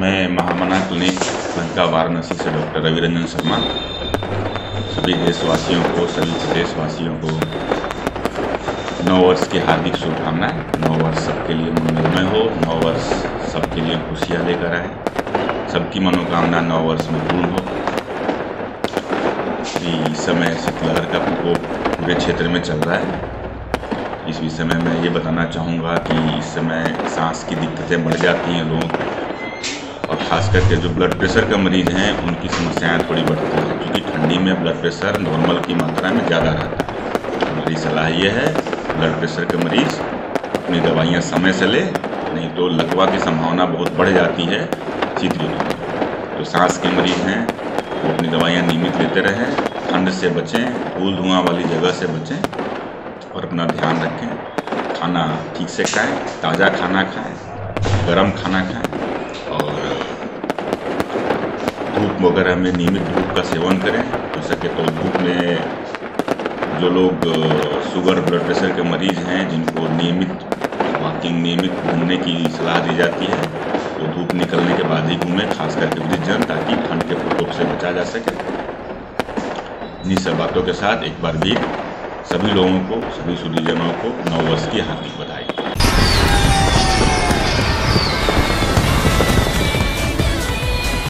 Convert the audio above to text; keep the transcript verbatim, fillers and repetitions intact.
मैं महामना क्लिनिक लंका वाराणसी से डॉक्टर रवि रंजन शर्मा सभी देशवासियों को सभी प्रदेशवासियों को नौ वर्ष की हार्दिक शुभकामनाएं। नौ वर्ष सबके लिए मंगलमय हो, नौ वर्ष सबके लिए खुशियाँ लेकर आए, सबकी मनोकामना नौ वर्ष में पूर्ण हो। इस समय शीतलहर का प्रकोप पूरे क्षेत्र में चल रहा है। इस विषय में मैं ये बताना चाहूँगा कि इस समय सांस की दिक्कतें बढ़ जाती हैं लोगों को, और ख़ास करके जो ब्लड प्रेशर का मरीज़ हैं उनकी समस्याएं थोड़ी बढ़ती हैं, क्योंकि ठंडी में ब्लड प्रेशर नॉर्मल की मात्रा में ज़्यादा रहता है। हमारी सलाह ये है ब्लड प्रेशर के मरीज़ अपनी दवाइयाँ समय से ले, नहीं तो लकवा की संभावना बहुत बढ़ जाती है शीत ऋतु में। जो सांस के मरीज़ हैं वो अपनी दवाइयाँ नियमित लेते रहें, ठंड से बचें, धूल धुआं वाली जगह से बचें और अपना ध्यान रखें। खाना ठीक से खाएं, ताज़ा खाना खाएं, गर्म खाना खाएं और धूप वगैरह में नियमित धूप का सेवन करें। हो सके तो धूप में जो लोग शुगर ब्लड प्रेशर के मरीज़ हैं जिनको नियमित वॉकिंग नियमित घूमने की सलाह दी जाती है, तो धूप निकलने के बाद ही घूमें, खास करके वृद्धजन, ताकि ठंड के प्रकोप से बचा जा सके। इन्हीं सब बातों के साथ एक बार भी सभी लोगों को, सभी सूरीजनों को नव वर्ष की हार्दिक बधाई।